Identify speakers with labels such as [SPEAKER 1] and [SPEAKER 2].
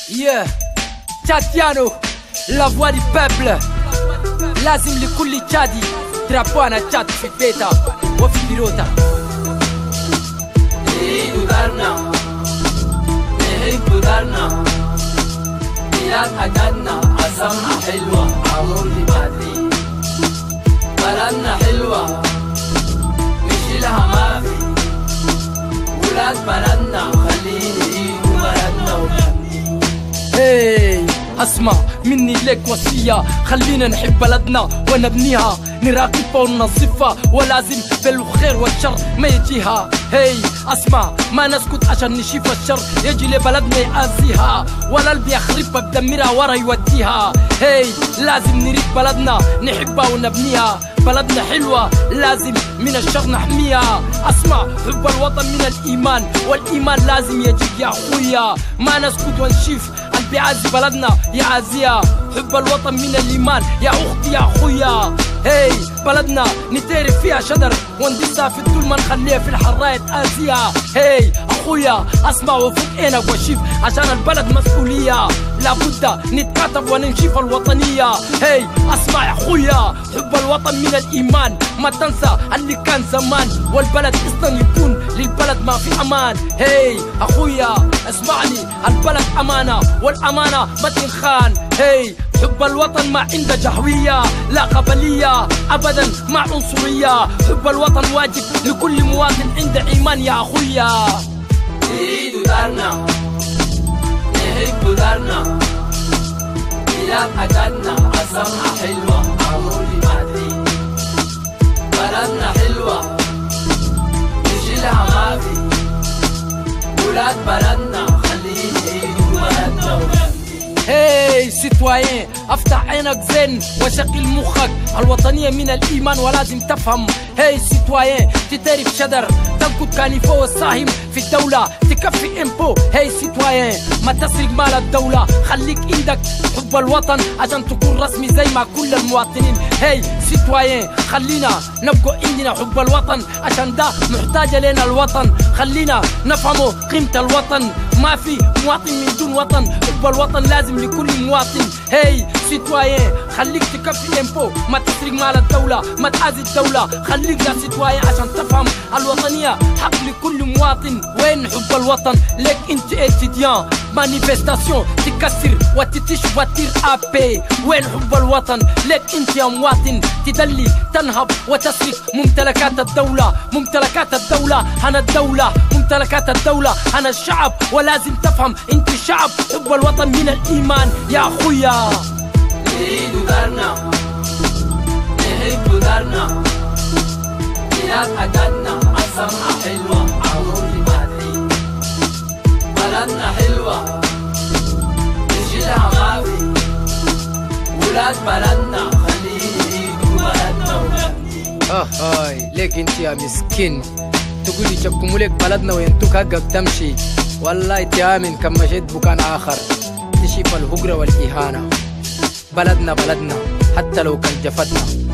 [SPEAKER 1] Yeah, Tchadiano, la voix du peuple. لازم لكل تشادي ترابوانا تشاد في بيتا وفي بيروتا.
[SPEAKER 2] نريد دارنا نحب دارنا بلاد حدنا عصمنا حلوة عمر لبادري بلدنا حلوة نشيلها ما في ولاد بلدنا خليني يجوا بلدنا وبلدني.
[SPEAKER 1] هي اسمع مني لك وصية، خلينا نحب بلدنا ونبنيها نراقبها وننظفها، ولازم بالخير والشر ما يجيها. هي اسمع ما نسكت عشان نشوف الشر يجي لبلدنا يأذيها، ولا اللي بيخربها بدمرها ورا يوديها. هي لازم نريد بلدنا نحبها ونبنيها، بلدنا حلوة لازم من الشر نحميها. اسمع حب الوطن من الإيمان، والإيمان لازم يجيك يا أخويا، ما نسكت ونشوف اللي بيعزي بلدنا يعزيها. حب الوطن من الإيمان يا أختي يا أخويا. هي بلدنا نتعرف فيها شجر وندسها في الدول ما نخليها في الحراية تأذيها. هي أخويا اسمع وفوق عينك وشوف، عشان البلد مسؤولية لابد نتكاتف وننشف الوطنية. هي اسمع يا أخويا، حب الوطن من الإيمان، ما تنسى اللي كان زمان، والبلد اصلا يكون للبلد ما في أمان. هي أخويا اسمعني، البلد أمانة والأمانة ما تنخان. هي حب الوطن ما عنده جهوية لا قبلية أبدا ما عنصرية، حب الوطن واجب لكل مواطن عنده إيمان يا أخويا.
[SPEAKER 2] نريد دارنا نحب دارنا بلاد حدنا عصمنا حلوة عمر لبادري بلدنا حلوة نشيلها ما في ولاد بلدنا خليني يجوا بلدنا وبلدني.
[SPEAKER 1] هي سيتوايين افتح عينك زين وشغل مخك، الوطنية من الإيمان ولازم تفهم. هي سيتوايين تتعرف شدر تنقد كانيفو والساهم في الدولة تكفي امبو. هي سيتوايين ما تسرق مال الدولة، خليك عندك حب الوطن عشان تكون رسمي زي ما كل المواطنين. هي سيتوايين خلينا نبقى عندنا حب الوطن عشان ده محتاج لنا الوطن، خلينا نفهموا قيمة الوطن، ما في مواطن من دون وطن، حب الوطن لازم لكل مواطن. هي سيتوايين خليك تكفي امبو، ما تسرق مال الدولة ما تأذي الدولة، خليك يا سيتوايين عشان تفهم الوطنية حق لكل مواطن. وين حب الوطن لك انت اتيديان مانيفستاسيون تكسر وتتش وتير ابي؟ وين حب الوطن لك انت يا مواطن تدلي تنهب وتسرق ممتلكات الدولة؟ ممتلكات الدولة عن الدولة، ممتلكات الدولة عن الشعب، ولازم تفهم انت الشعب. حب الوطن من الإيمان يا أخويا.
[SPEAKER 2] نريد دارنا نحب دارنا بلاد حدنا عصمنا حلوة عمر لبادري بلدنا حلوة نشيلها ما في ولاد بلدنا خليني يجوا بلدنا وبلدني.
[SPEAKER 1] هاي ليك انت يا مسكين تقولي شبكم لك بلدنا وينتوك حقك تمشي، والله تيامن كم مشيت بكان آخر تشيف الهجرة والإهانة. بلدنا بلدنا حتى لو كان جفتنا.